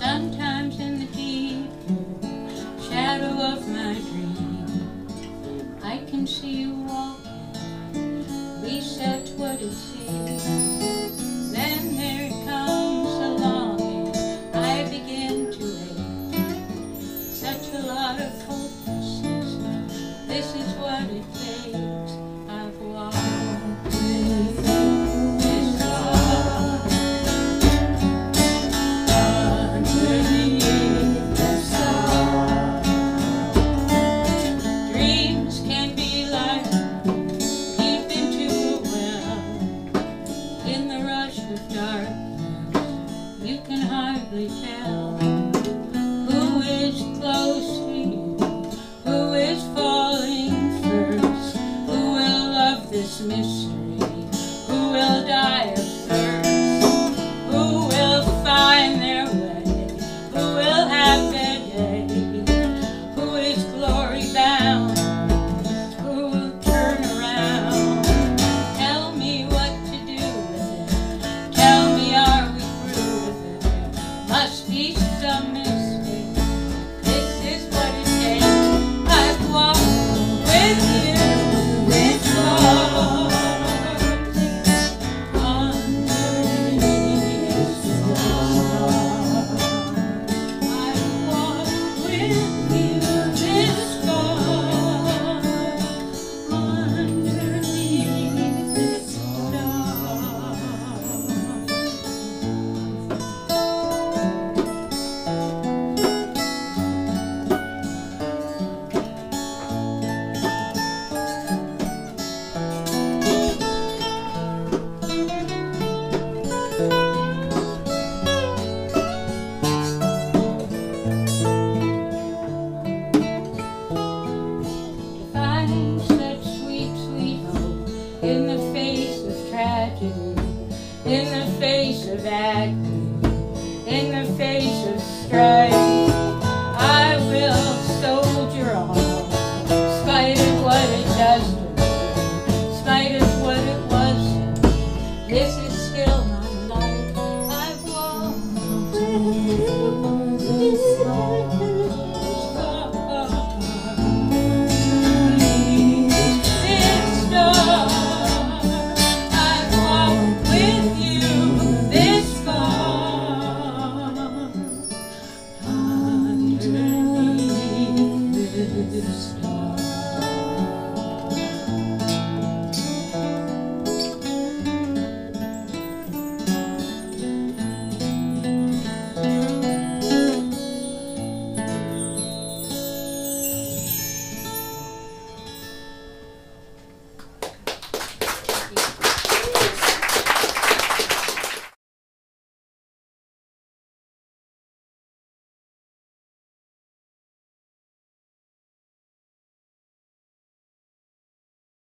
Sometimes in the deep shadow of my dream, I can see you walking, at least that's what it seems. Then there comes a longing, I begin to ache, such a lot of hopelessness, this is what it takes. I've walked with this love underneath the sun. Dreams can be like deep into a well, in the rush of darkness, you can hardly tell who is close to you, who is falling first, who will love this mystery, who will die of thirst, who will find their way, who will have their day, who is glory bound, who will turn around. Tell me what to do with it, tell me are we through with it, there must be some mistake, this is what it takes. I've walked with you this far, underneath the stars. I've walked with you this far, underneath the stars. To find such sweet, sweet hope in the face of tragedy, in the face of agony.